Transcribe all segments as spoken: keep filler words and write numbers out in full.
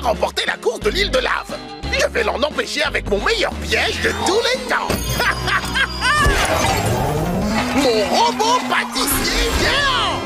remporter la course de l'île de lave. Je vais l'en empêcher avec mon meilleur piège de tous les temps. Mon robot pâtissier géant.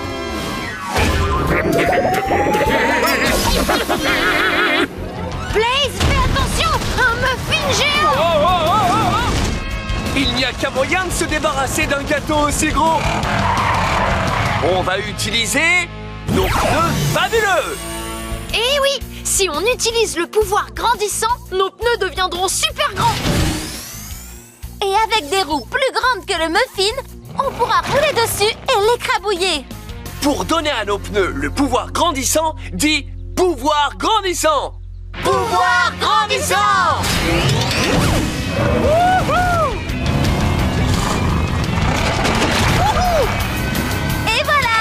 Blaze, fais attention! Un muffin géant! Oh, oh, oh, oh, oh. Il n'y a qu'un moyen de se débarrasser d'un gâteau aussi gros. On va utiliser nos pneus fabuleux. Eh oui! Si on utilise le pouvoir grandissant, nos pneus deviendront super grands! Et avec des roues plus grandes que le muffin, on pourra rouler dessus et l'écrabouiller. Pour donner à nos pneus le pouvoir grandissant, dis pouvoir grandissant. Pouvoir grandissant! Wouhou! Et voilà!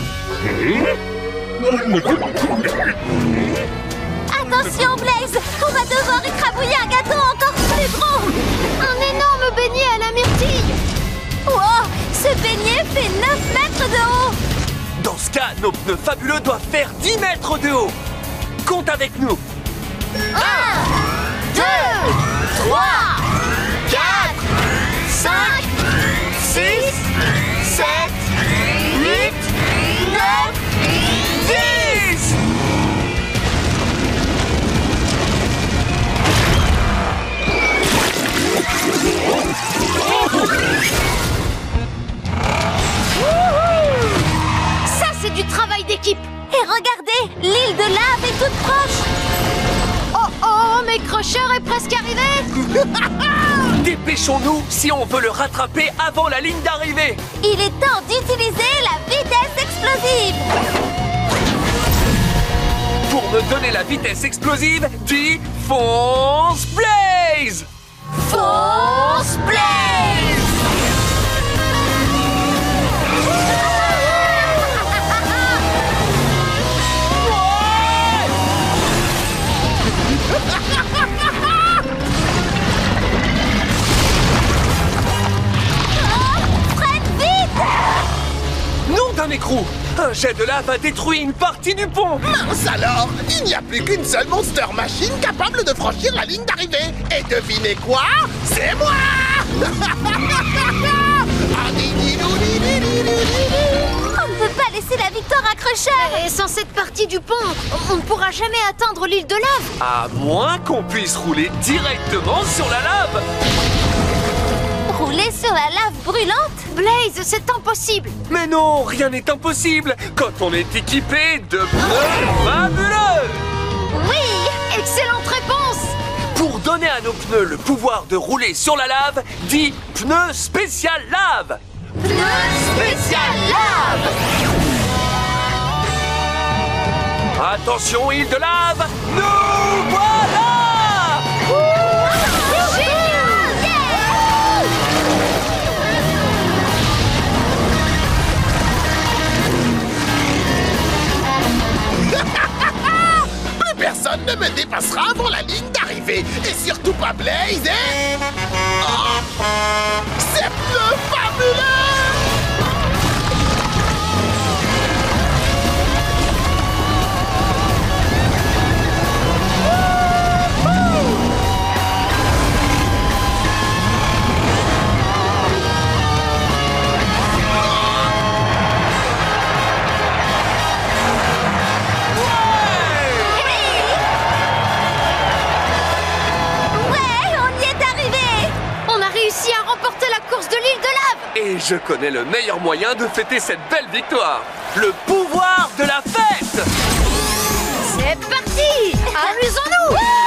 Attention Blaze, on va devoir écrabouiller un gâteau encore plus gros. Un énorme beignet à la myrtille! Wow, ce beignet fait neuf mètres de haut. Dans ce cas, nos pneus fabuleux doivent faire dix mètres de haut. Compte avec nous. un, deux, trois, quatre, cinq, six, sept, huit, neuf, dix. Ça, c'est du travail d'équipe! Et regardez, l'île de lave est toute proche. Oh oh, mais Crusher est presque arrivé! Dépêchons-nous si on veut le rattraper avant la ligne d'arrivée. Il est temps d'utiliser la vitesse explosive. Pour me donner la vitesse explosive, dis fonce Blaze. Force Blaze! Nom d'un écrou! Un jet de lave a détruit une partie du pont! Mince alors, il n'y a plus qu'une seule Monster Machine capable de franchir la ligne d'arrivée. Et devinez quoi? C'est moi. On ne peut pas laisser la victoire à Crusher. Et sans cette partie du pont, on ne pourra jamais atteindre l'île de lave! À moins qu'on puisse rouler directement sur la lave! Rouler sur la lave brûlante? Blaze, c'est impossible! Mais non, rien n'est impossible quand on est équipé de pneus fabuleux! Oui! Excellente réponse! Pour donner à nos pneus le pouvoir de rouler sur la lave, dis pneus spécial lave! Pneu spécial lave! Attention, île de lave, nous voilà! Plus personne ne me dépassera avant la ligne d'arrivée. Et surtout pas Blaze et... Oh, c'est pneus fabuleux! Et je connais le meilleur moyen de fêter cette belle victoire. Le pouvoir de la fête! C'est parti! Amusons-nous!